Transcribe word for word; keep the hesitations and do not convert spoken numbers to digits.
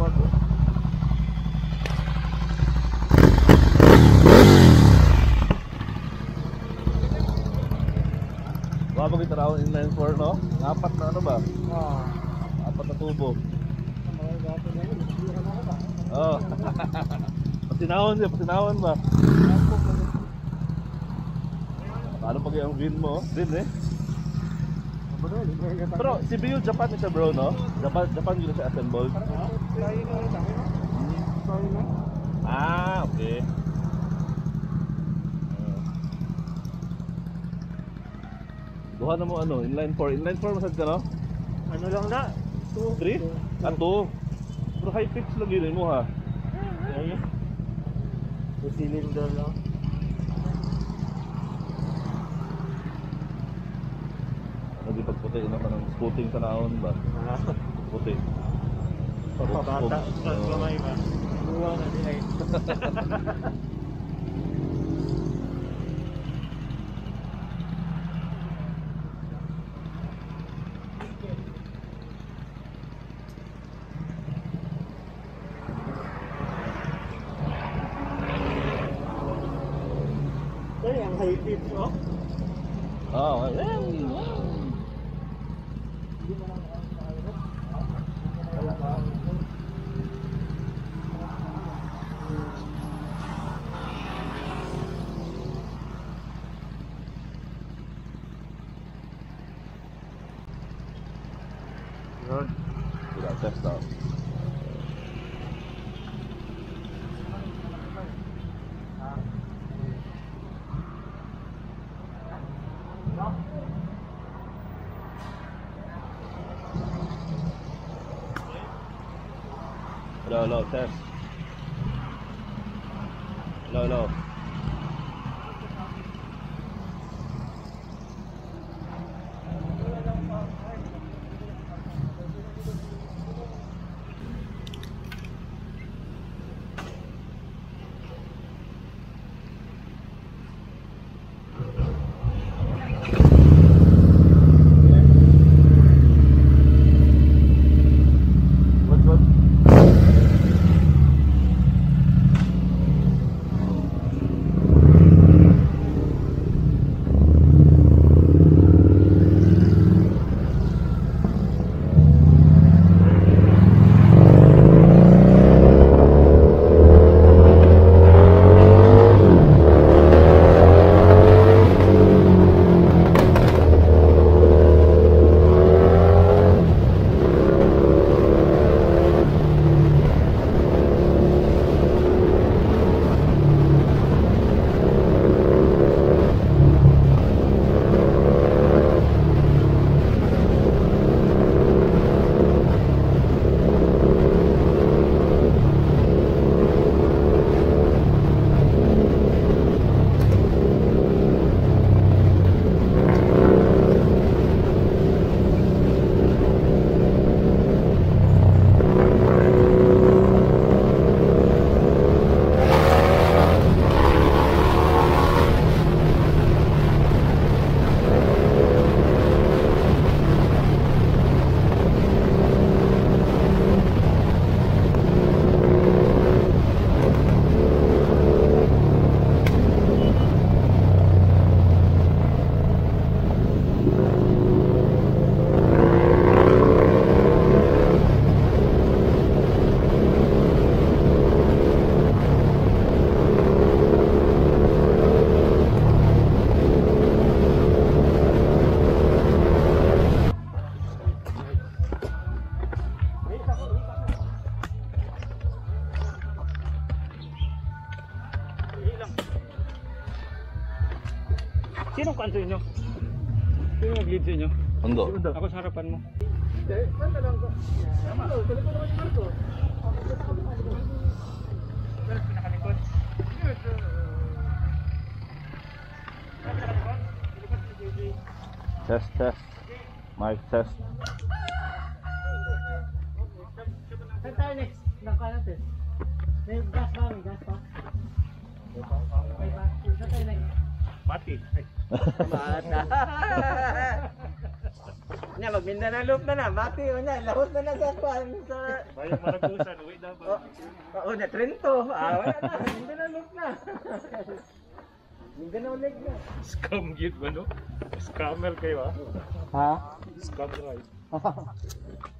Wala pag itarawan inline four, no? Apat na ano ba? Oo. Apat na tubo. Oo. Pasinahon siya, pasinahon ba? Paano pag yung green mo? Green eh. Pero si Bill Japan siya bro, no? Japan, Japan yun siya assembled. Ah, okay. Duha na mo ano, inline four. Inline four masad ka, no? Ano lang na? three? Ah, two. Pero high pitch lang yun mo ha. Ayun. two cylinder lang. Hindi pagputi na ka ng scooting sa naon ba? Puti. Bata, kamay ba? Luwa na din ay. Ay, ang high pitch, oh. Ah, well. Yun. Tidak test out. Hello, hello, test. Hello, hello. What, what? Sino kan sa inyo? Sino nag-lead sa inyo? Undo. Ako sa harapan mo. Test, test. Mic test. Saan tayo next? Nagpa natin. May gas ba? May gas pa? May gas. Saan tayo next? Mati. Bata. Nya mag Mindanao Loop na na, mati o na, lahot na na sa kwan sa Bayang Maragusan, uwi na ba? oh, oh, na Trento. Ah, wala na, Mindanao Loop na. Mindanao Lake na. Scam yun ba no? Scammer kayo ah. Ha? Scam ride.